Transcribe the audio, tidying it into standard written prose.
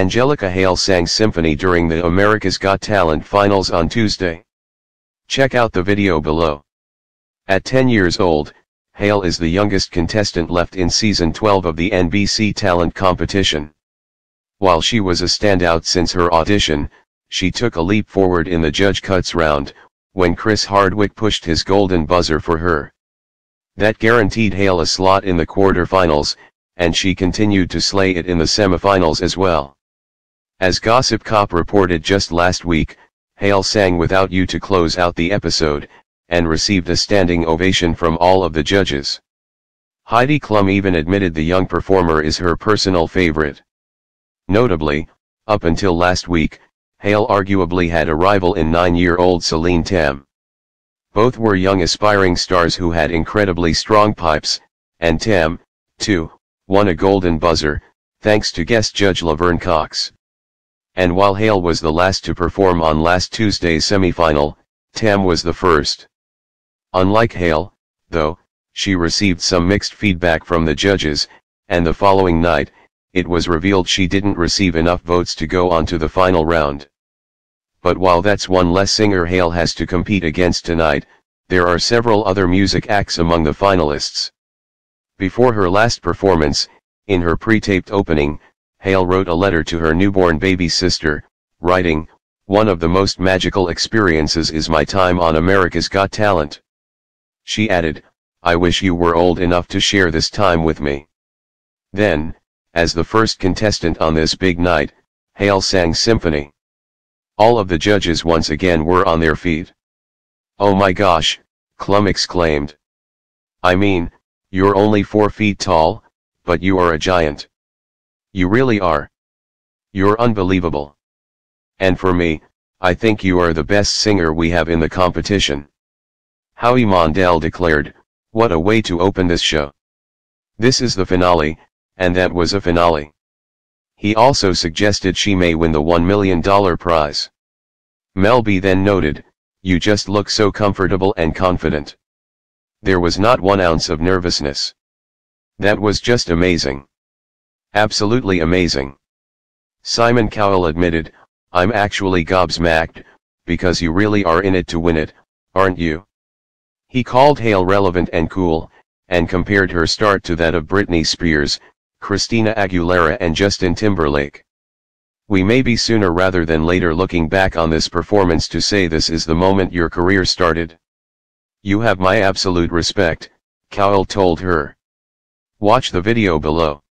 Angelica Hale sang Symphony during the America's Got Talent finals on Tuesday. Check out the video below. At 10 years old, Hale is the youngest contestant left in season 12 of the NBC talent competition. While she was a standout since her audition, she took a leap forward in the Judge Cuts round, when Chris Hardwick pushed his golden buzzer for her. That guaranteed Hale a slot in the quarterfinals, and she continued to slay it in the semifinals as well. As Gossip Cop reported just last week, Hale sang Without You to close out the episode, and received a standing ovation from all of the judges. Heidi Klum even admitted the young performer is her personal favorite. Notably, up until last week, Hale arguably had a rival in 9-year-old Celine Tam. Both were young aspiring stars who had incredibly strong pipes, and Tam, too, won a golden buzzer, thanks to guest judge Laverne Cox. And while Hale was the last to perform on last Tuesday's semifinal, Tam was the first. Unlike Hale, though, she received some mixed feedback from the judges, and the following night, it was revealed she didn't receive enough votes to go on to the final round. But while that's one less singer Hale has to compete against tonight, there are several other music acts among the finalists. Before her last performance, in her pre-taped opening, Hale wrote a letter to her newborn baby sister, writing, "One of the most magical experiences is my time on America's Got Talent." She added, "I wish you were old enough to share this time with me." Then, as the first contestant on this big night, Hale sang Symphony. All of the judges once again were on their feet. "Oh my gosh," Klum exclaimed. "I mean, you're only 4 feet tall, but you are a giant. You really are. You're unbelievable. And for me, I think you are the best singer we have in the competition." Howie Mandel declared, "What a way to open this show. This is the finale, and that was a finale." He also suggested she may win the $1 million prize. Mel B then noted, "You just look so comfortable and confident. There was not 1 ounce of nervousness. That was just amazing. Absolutely amazing." Simon Cowell admitted, "I'm actually gobsmacked, because you really are in it to win it, aren't you?" He called Hale relevant and cool, and compared her start to that of Britney Spears, Christina Aguilera and Justin Timberlake. "We may be sooner rather than later looking back on this performance to say this is the moment your career started. You have my absolute respect," Cowell told her. Watch the video below.